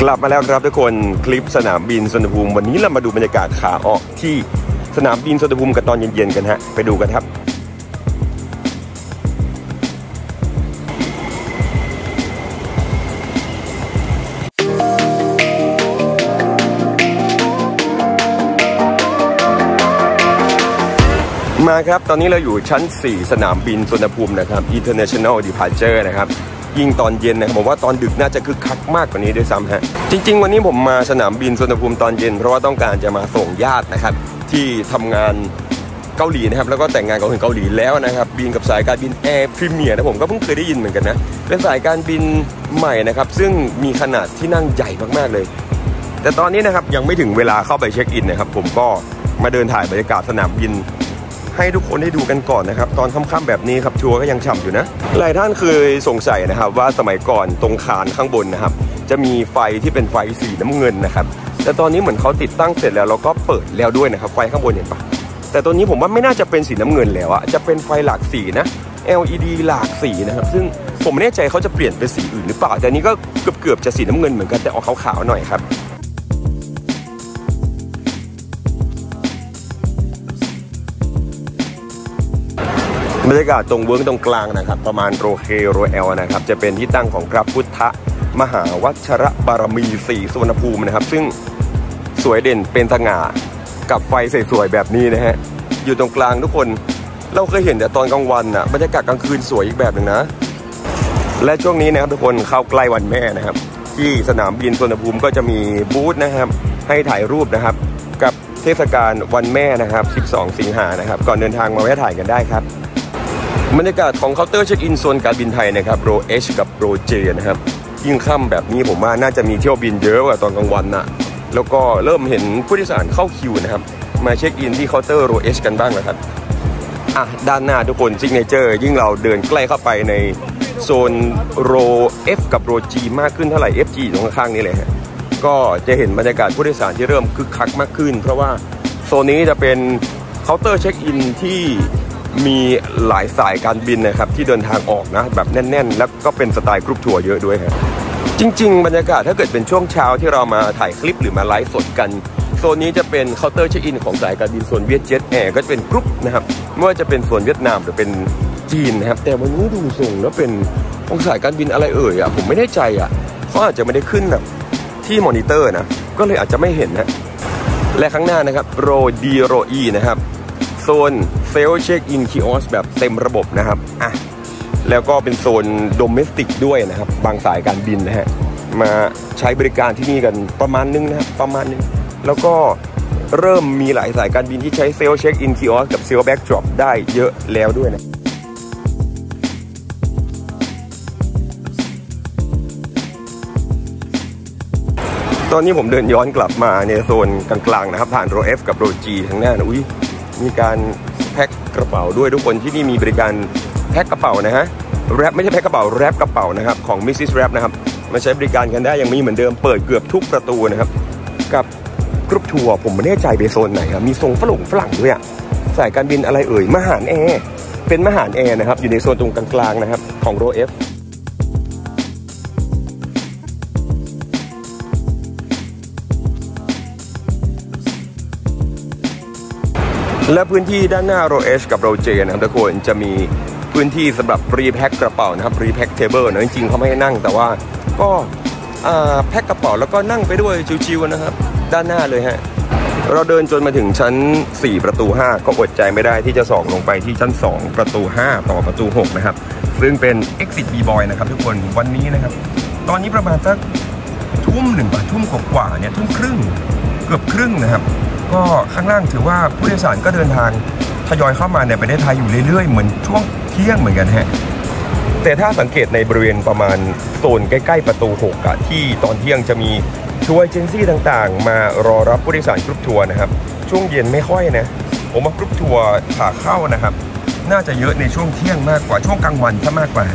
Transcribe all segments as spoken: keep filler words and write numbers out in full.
กลับมาแล้วครับทุกคนคลิปสนามบินสุวรรณภูมิวันนี้เรามาดูบรรยากาศขาออกที่สนามบินสุวรรณภูมิกันตอนเย็นๆกันฮะไปดูกันครับมาครับตอนนี้เราอยู่ชั้นสี่สนามบินสุวรรณภูมินะครับ International Departure นะครับยิ่งตอนเย็นนะครับผมว่าตอนดึกน่าจะคึกคักมากกว่านี้ด้วยซ้ำฮะจริงๆวันนี้ผมมาสนามบินสุวรรณภูมิตอนเย็นเพราะว่าต้องการจะมาส่งญาตินะครับที่ทำงานเกาหลีนะครับแล้วก็แต่งงานกับคนเกาหลีแล้วนะครับบินกับสายการบินแอร์พรีเมียร์นะผมก็เพิ่งเคยได้ยินเหมือนกันนะเป็นสายการบินใหม่นะครับซึ่งมีขนาดที่นั่งใหญ่มากๆเลยแต่ตอนนี้นะครับยังไม่ถึงเวลาเข้าไปเช็คอินนะครับผมก็มาเดินถ่ายบรรยากาศสนามบินให้ทุกคนได้ดูกันก่อนนะครับตอนค่ำๆแบบนี้ครับทัวร์ก็ยังฉ่ำอยู่นะหลายท่านเคยสงสัยนะครับว่าสมัยก่อนตรงคานข้างบนนะครับจะมีไฟที่เป็นไฟสีน้ำเงินนะครับแต่ตอนนี้เหมือนเขาติดตั้งเสร็จแล้วเราก็เปิดแล้วด้วยนะครับไฟข้างบนเห็นปะแต่ตัวนี้ผมว่าไม่น่าจะเป็นสีน้ำเงินแล้วอะจะเป็นไฟหลากสีนะ แอล อี ดี หลากสีนะครับซึ่งผมไม่แน่ใจเขาจะเปลี่ยนเป็นสีอื่นหรือเปล่าแต่นี้ก็เกือบๆจะสีน้ำเงินเหมือนกันแต่ออกขาวๆหน่อยครับบรรยากาศตรงเวิร์กตรงกลางนะครับประมาณโรเคโรเอลนะครับจะเป็นที่ตั้งของพระพุทธมหาวัชรบารมีสีสุวรรณภูมินะครับซึ่งสวยเด่นเป็นสง่ากับไฟสวยๆแบบนี้นะฮะอยู่ตรงกลางทุกคนเราเคยเห็นแต่ตอนกลางวันน่ะบรรยากาศกลางคืนสวยอีกแบบหนึ่งนะและช่วงนี้นะครับทุกคนเข้าใกล้วันแม่นะครับที่สนามบินสุวรรณภูมิก็จะมีบูธนะครับให้ถ่ายรูปนะครับกับเทศกาลวันแม่นะครับสิบสองสิงหานะครับก่อนเดินทางมาแวะถ่ายกันได้ครับบรรยากาศของเคาน์เตอร์เช็คอินโซนการบินไทยนะครับโรเอชกับโรเจนะครับยิ่งค่ำแบบนี้ผมว่าน่าจะมีเที่ยวบินเยอะกว่าตอนกลางวันนะแล้วก็เริ่มเห็นผู้โดยสารเข้าคิวนะครับมาเช็คอินที่เคาน์เตอร์โรเอชกันบ้างแล้วครับอ่ะด้านหน้าทุกคนซิกเนเจอร์ยิ่งเราเดินใกล้เข้าไปในโซนโรเอฟกับโรจีมากขึ้นเท่าไหร่ เอฟ จี ตรงข้างๆนี้เลยฮะก็จะเห็นบรรยากาศผู้โดยสารที่เริ่มคึกคักมากขึ้นเพราะว่าโซนนี้จะเป็นเคาน์เตอร์เช็คอินที่มีหลายสายการบินนะครับที่เดินทางออกนะแบบแน่นๆแล้วก็เป็นสไตล์กรุ๊ปทัวร์เยอะด้วยครับจริงๆบรรยากาศถ้าเกิดเป็นช่วงเช้าที่เรามาถ่ายคลิปหรือมาไลฟ์สดกันโซนนี้จะเป็นเคาน์เตอร์เช็คอินของสายการบินโซนเวียดเจ็ตแอร์ก็จะเป็นกรุ๊ปนะครับไม่ว่าจะเป็นโซนเวียดนามหรือเป็นจีนนะครับแต่วันนี้ดูทรงแล้วเป็นของสายการบินอะไรเอ่ยอ่ะผมไม่แน่ใจอ่ะเขาอาจจะไม่ได้ขึ้นแบบที่มอนิเตอร์นะก็เลยอาจจะไม่เห็นนะและข้างหน้านะครับโรดีโรอีนะครับโซนเซลล์เช็คอินคีออสแบบเต็มระบบนะครับอ่ะแล้วก็เป็นโซนโดเมสติกด้วยนะครับบางสายการบินนะฮะมาใช้บริการที่นี่กันประมาณนึงนะครับประมาณนึงแล้วก็เริ่มมีหลายสายการบินที่ใช้เซลล์เช็คอินคีออสกับเซลล์แบ็กดรอปได้เยอะแล้วด้วยนะตอนนี้ผมเดินย้อนกลับมาในโซนกลางๆนะครับผ่านโรเอฟกับโรจีทางหน้านะอุ้ยมีการแพ็คกระเป๋าด้วยทุกคนที่นี่มีบริการแพ็คกระเป๋านะฮะแรปไม่ใช่แพ็คกระเป๋าแรปกระเป๋านะครับของ มิสซิส Wrap นะครับมาใช้บริการกันได้ยังมีเหมือนเดิมเปิดเกือบทุกประตูนะครับกับกรุ๊ปทัวร์ผมไม่แน่ใจไปโซนไหนครับมีทรงฝรั่งฝรั่งด้วยอ่ะสายการบินอะไรเอ่ยมหาแอร์เป็นมหาแอร์นะครับอยู่ในโซนตรงกลางๆนะครับของโรเอฟและพื้นที่ด้านหน้าโรเอชกับโรเจนะครับทุกคนจะมีพื้นที่สำหรับรีแพ็คกระเป๋านะครับรีแพ็คเทเบิลนะจริงๆเขาไม่ให้นั่งแต่ว่าก็แพ็คกระเป๋าแล้วก็นั่งไปด้วยชิวๆนะครับด้านหน้าเลยฮะเราเดินจนมาถึงชั้นสี่ประตูห้าก็อดใจไม่ได้ที่จะส่องลงไปที่ชั้นสองประตูห้าต่อประตูหกนะครับซึ่งเป็น Exit B-Boy นะครับทุกคนวันนี้นะครับตอนนี้ประมาณสักทุ่มหนึ่งป่ะทุ่มกว่าๆเนี่ยทุ่มครึ่งเกือบครึ่งนะครับก็ข้างล่างถือว่าผู้โดยสารก็เดินทางทยอยเข้ามาในประเทศไทยอยู่เรื่อยๆเหมือนช่วงเที่ยงเหมือนกันฮะแต่ถ้าสังเกตในบริเวณประมาณโซนใกล้ๆประตูหกอะที่ตอนเที่ยงจะมีทัวร์เอเจนซี่ต่างๆมารอรับผู้โดยสารกรุ๊ปทัวร์นะครับช่วงเย็นไม่ค่อยนะผมว่ากรุ๊ปทัวร์ขาเข้านะครับน่าจะเยอะในช่วงเที่ยงมากกว่าช่วงกลางวันถ้ามากกว่า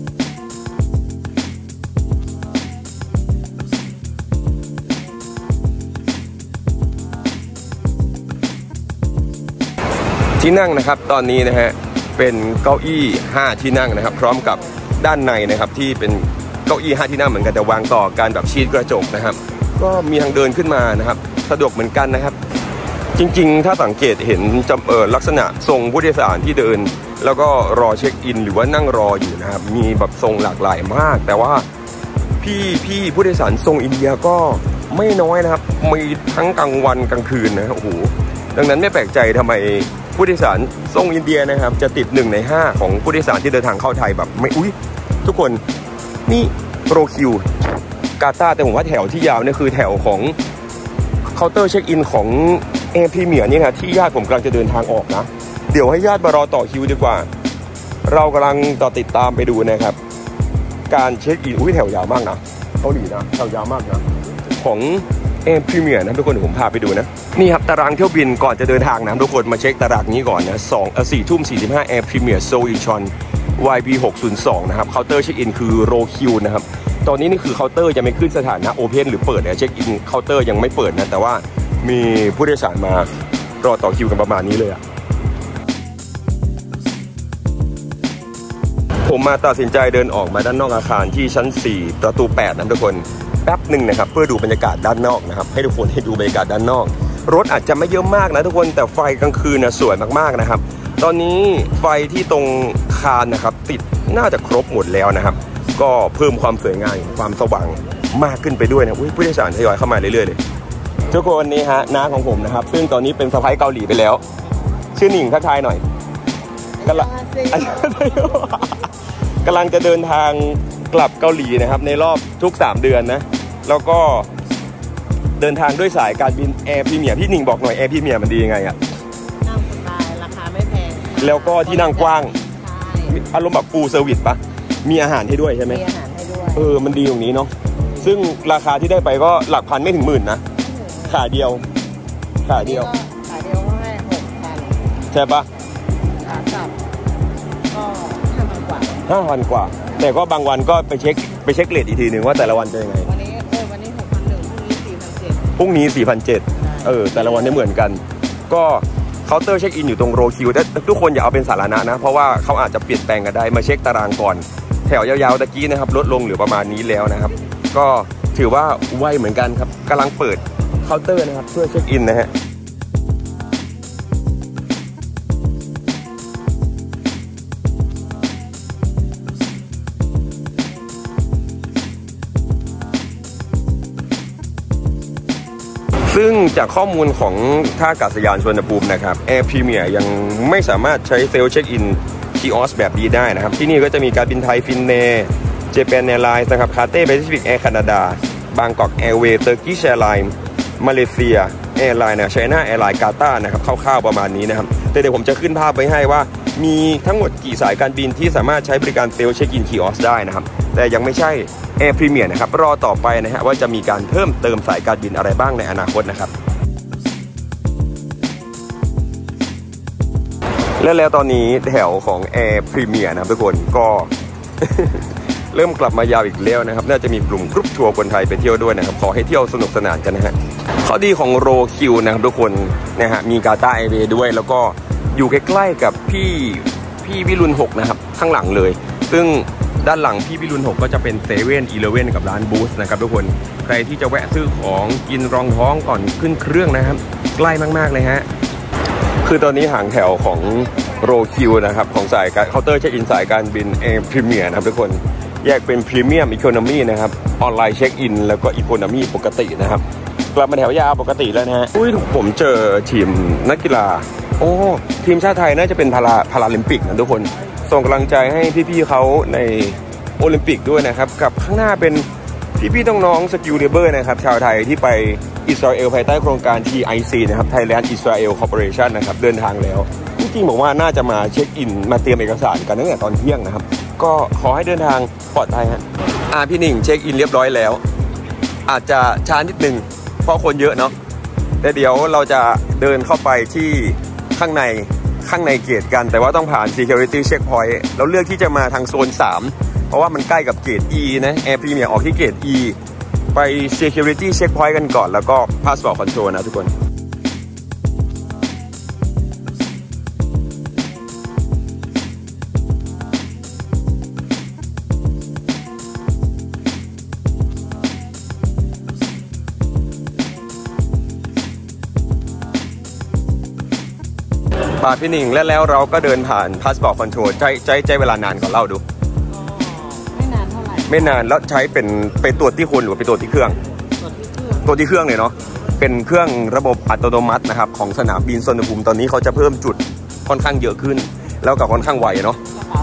ที่นั่งนะครับตอนนี้นะฮะเป็นเก้าอี้ห้าที่นั่งนะครับพร้อมกับด้านในนะครับที่เป็นเก้าอี้ห้าที่นั่งเหมือนกันแต่วางต่อกันแบบชีทกระจกนะครับก็มีทางเดินขึ้นมานะครับสะดวกเหมือนกันนะครับจริงๆถ้าสังเกตเห็นจำเออลักษณะทรงผู้โดยสารที่เดินแล้วก็รอเช็คอินหรือว่านั่งรออยู่นะครับมีแบบทรงหลากหลายมากแต่ว่าพี่พี่ผู้โดยสารทรงอินเดียก็ไม่น้อยนะครับมีทั้งกลางวันกลางคืนนะโอ้โหดังนั้นไม่แปลกใจทำไมผู้โดยสารทรงอินเดียนะครับจะติดหนึ่งในห้าของผู้โดยสารที่เดินทางเข้าไทยแบบไม่อุ้ยทุกคนนี่โรคิวกาตาร์แต่ผมว่าแถวที่ยาวเนี่ยคือแถวของเคาน์เตอร์เช็คอินของแอร์พรีเมียร์นี่นะที่ญาติผมกำลังจะเดินทางออกนะเดี๋ยวให้ญาติมารอต่อคิวดีกว่าเรากำลังต่อติดตามไปดูนะครับการเช็คอินอุ้ยแถวยาวมากนะเกาหลีนะแถวยาวมากนะของแอร์พรีเมียร์นะทุกคนผมพาไปดูนะนี่ครับตารางเที่ยวบินก่อนจะเดินทางนะทุกคนมาเช็คตารางนี้ก่อนนะสองเอ่อสี่ทุ่มสี่สิบห้าแอร์พรีเมียร์โซลอินชอน วาย พี หกศูนย์สองนะครับเคาน์เตอร์เช็คอินคือโรคิวนะครับตอนนี้นี่คือเคาน์เตอร์จะไม่ขึ้นสถานะโอเพนหรือเปิดนะเช็คอินเคาน์เตอร์ยังไม่เปิดนะแต่ว่ามีผู้โดยสารมารอต่อคิวกันประมาณนี้เลยอะผมมาตัดสินใจเดินออกมาด้านนอกอาคารที่ชั้นสี่ประตูแปดนะทุกคนแป๊บหนึ่งนะครับเพื่อดูบรรยากาศด้านนอกนะครับให้ทุกคนให้ดูบรรยากาศด้านนอกรถอาจจะไม่เยอะมากนะทุกคนแต่ไฟกลางคืนนะสวยมากๆนะครับตอนนี้ไฟที่ตรงคานนะครับติดน่าจะครบหมดแล้วนะครับก็เพิ่มความสวยงามความสว่างมากขึ้นไปด้วยนะผู้โดยสารทยอยเข้ามาเรื่อยๆเลยทุกคนวันนี้ฮะน้าของผมนะครับซึ่งตอนนี้เป็นสะใภ้เกาหลีไปแล้วชื่อหนิงทักทายหน่อยกำลังกำลังจะเดินทางกลับเกาหลีนะครับในรอบทุกสามเดือนนะแล้วก็เดินทางด้วยสายการบินแอร์พรีเมียร์พี่หนิงบอกหน่อยแอร์พรีเมียร์มันดียังไงอะนั่งสบายราคาไม่แพงแล้วก็ที่นั่งกว้างอารมณ์แบบฟูลเซอร์วิสปะมีอาหารให้ด้วยใช่ไหมมีอาหารให้ด้วยเออมันดีตรงนี้เนาะซึ่งราคาที่ได้ไปก็หลักพันไม่ถึงหมื่นนะขาเดียวขาเดียวขาเดียวก็ให้หกพันใช่ปะขากลับก็ห้าพันกว่าห้าพันกว่าแต่ก็บางวันก็ไปเช็คไปเช็คเรทอีกทีหนึ่งว่าแต่ละวันเป็นยังไงวันนี้เออวันนี้หกพันหนึ่งพรุ่งนี้สี่พันเจ็ดพรุ่งนี้สี่พันเจ็ดเออแต่ละวันไม่เหมือนกันก็เคาน์เตอร์เช็คอินอยู่ตรงโรคิวแต่ทุกคนอย่าเอาเป็นสาธารณะนะเพราะว่าเขาอาจจะเปลี่ยนแปลงกันได้มาเช็คตารางก่อนแถวยาวๆตะกี้นะครับลดลงเหลือประมาณนี้แล้วนะครับก็ถือว่าไวเหมือนกันครับกำลังเปิดเคาน์เตอร์นะครับเพื่อเช็คอินนะฮะซึ่งจากข้อมูลของท่าอากาศยานสุวรรณภูมินะครับแอร์พรีเมียร์ยังไม่สามารถใช้เซลล์เช็คอินคีออสแบบนี้ได้นะครับที่นี่ก็จะมีการบินไทยฟินเนเจแปนแอร์ไลน์นะครับคาเต้แปซิฟิกแอร์แคนาดาบางกอกแอร์เวย์เตอร์กิชแอร์ไลน์มาเลเซียแอร์ไลน์นะไชน่าแอร์ไลน์กาตาร์นะครับคร่าวๆประมาณนี้นะครับแต่เดี๋ยวผมจะขึ้นภาพไว้ให้ว่ามีทั้งหมดกี่สายการบินที่สามารถใช้บริการเซลล์เช็คอินคีออสได้นะครับแต่ยังไม่ใช่แอร์พรีเมียร์นะครับรอต่อไปนะฮะว่าจะมีการเพิ่มเติมสายการบินอะไรบ้างในอนาคตนะครับและแล้วตอนนี้แถวของแอร์พรีเมียร์นะครับทุกคนก็ เริ่มกลับมายาวอีกแล้วนะครับน่าจะมีกลุ่มกรุ๊ปทัวร์คนไทยไปเที่ยวด้วยนะครับขอให้เที่ยวสนุกสนานกันนะฮะข้อดีของโรคิวนะครับทุกคนนะฮะมีกาตาร์แอร์เวย์ด้วยแล้วก็อยู่ใกล้ๆกับพี่พี่วิรุณหกนะครับข้างหลังเลยซึ่งด้านหลังพี่วิรุณหกก็จะเป็นเซเว่นอีเลฟเว่นกับร้านบูสนะครับทุกคนใครที่จะแวะซื้อของกินรองท้องก่อนขึ้นเครื่องนะครับใกล้มากๆเลยฮะคือตอนนี้หางแถวของโรคิวนะครับของสายการเคาน์เตอร์เช็คอินสายการบินแอร์พรีเมียร์นะครับทุกคนแยกเป็นพรีเมียมอีโคโนมีนะครับออนไลน์เช็คอินแล้วก็อีโคโนมีปกตินะครับกลับมาแถวยาวปกติแล้วนะฮะอุ้ยผมเจอทีมนักกีฬาโอ้ทีมชาติไทยน่าจะเป็นพาราพาราลิมปิกนะทุกคนส่งกำลังใจให้พี่ๆเขาในโอลิมปิกด้วยนะครับกับข้างหน้าเป็นพี่ๆน้องๆสกิลเลเบอร์นะครับชาวไทยที่ไปอิสราเอลภายใต้โครงการ ที ไอ ซี นะครับ Thailand Israel Corporation นะครับเดินทางแล้วจริงๆบอกว่าน่าจะมาเช็คอินมาเตรียมเอกสารกันตั้งแต่ตอนเที่ยงนะครับก็ขอให้เดินทางปลอดภัยฮะอ่าพี่หนิงเช็คอินเรียบร้อยแล้วอาจจะช้านิดนึงเพราะคนเยอะเนาะแต่เดี๋ยวเราจะเดินเข้าไปที่ข้างในข้างในเกตกันแต่ว่าต้องผ่าน Security Checkpoint เราเลือกที่จะมาทางโซนสามเพราะว่ามันใกล้กับเกต E นะแอร์พรีเมียร์ออกที่เกต E ไป Security Checkpoint กันก่อนแล้วก็ Passport Control นะทุกคนป่าพี่หนิงแล้วแล้วเราก็เดินผ่านพาสปอร์ตคอนโทรลใช้ใช้ใช้เวลานานก่อนเล่าดูไม่นานเท่าไหร่ไม่นานแล้วใช้เป็นไปตรวจที่คนหรือไปตรวจที่เครื่องตรวจที่เครื่องเลยเนาะเป็นเครื่องระบบอัตโนมัตินะครับของสนามบินสุวรรณภูมิตอนนี้เขาจะเพิ่มจุดค่อนข้างเยอะขึ้นแล้วก็ค่อนข้างไวเนาะ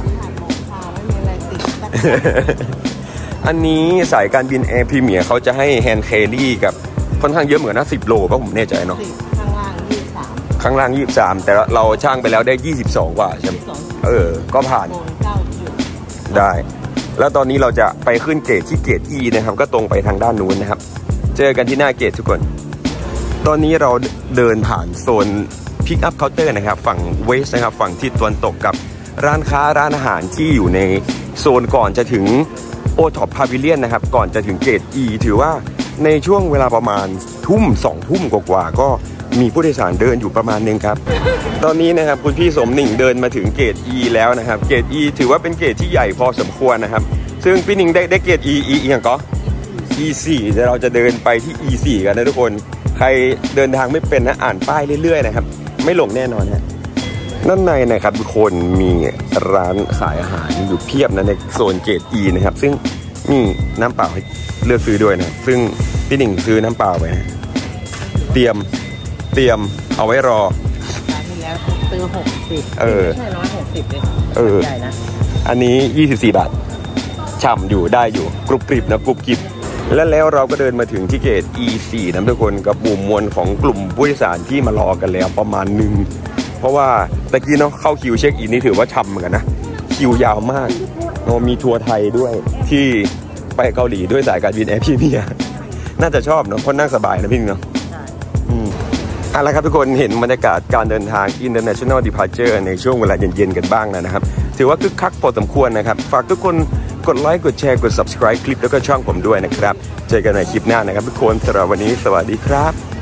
อันนี้สายการบินแอร์พรีเมียร์เขาจะให้แฮนด์แครี่กับค่อนข้างเยอะเหมือนนะสิบโลป่ะผมแน่ใจเนาะข้างล่างยี่สิบสามข้างล่างยี่สิบสามแต่เราช่างไปแล้วได้ยี่สิบสองกว่าใช่ไหมเออก็ผ่านได้แล้วตอนนี้เราจะไปขึ้นเกตที่เกต E นะครับก็ตรงไปทางด้านนู้นนะครับเจอกันที่หน้าเกตทุกคนตอนนี้เราเดินผ่านโซนพิกอัพเคาน์เตอร์นะครับฝั่งเวสนะครับฝั่งทิศตะวันตกกับร้านค้าร้านอาหารที่อยู่ในโซนก่อนจะถึงโอท็อปพาวิเลียนนะครับก่อนจะถึงเกต E ถือว่าในช่วงเวลาประมาณทุ่มสองทุ่มกว่าๆก็มีผู้โดยสารเดินอยู่ประมาณนึงครับตอนนี้นะครับคุณพี่สมหนิ่งเดินมาถึงเกต E แล้วนะครับเกต E ถือว่าเป็นเกตที่ใหญ่พอสมควรนะครับซึ่งพี่หนิ่งได้ได้เกต E E อย่างก็ อี สี่ เดี๋ยวเราจะเดินไปที่ อี สี่ กันนะทุกคนใครเดินทางไม่เป็นนะอ่านป้ายเรื่อยๆนะครับไม่หลงแน่นอนฮะด้านในนะครับทุกคนมีร้านขายอาหารอยู่เพียบนะในโซนเกต E นะครับซึ่งมีน้ำเปล่าให้เลือกซื้อด้วยนะซึ่งพี่หนิ่งซื้อน้ำเปล่าไปนะเตรียมเตรียมเอาไว้รอที่แล้วซื้อหกสิบเออใช่ร้อยหกสิบเลยเออใหญ่นะอันนี้ยี่สิบสี่บาทฉ่ำอยู่ได้อยู่กรุบกริบนะกรุบกริบและแล้วเราก็เดินมาถึงที่เกต อี สี่ นะทุกคนกับหมู่มวลของกลุ่มผู้โดยสารที่มารอกันแล้วประมาณหนึ่งเพราะว่าตะกี้เนาะเข้าคิวเช็คอินนี่ถือว่าช่ำเหมือนกันนะคิวยาวมากโนมีทัวร์ไทยด้วยที่ไปเกาหลีด้วยสายการบินแอร์พรีเมียร์น่าจะชอบเนาะเพราะนั่งสบายนะพี่เนาะอืมเอาละครับทุกคนเห็นบรรยากาศการเดินทาง International Departure ในช่วงเวลาเย็นๆกันบ้างแล้วนะครับถือว่าคึกคักพอสมควรนะครับฝากทุกคนกดไลค์กดแชร์กด Subscribe คลิปแล้วก็ช่องผมด้วยนะครับเจอกันในคลิปหน้านะครับทุกคนสำหรับวันนี้สวัสดีครับ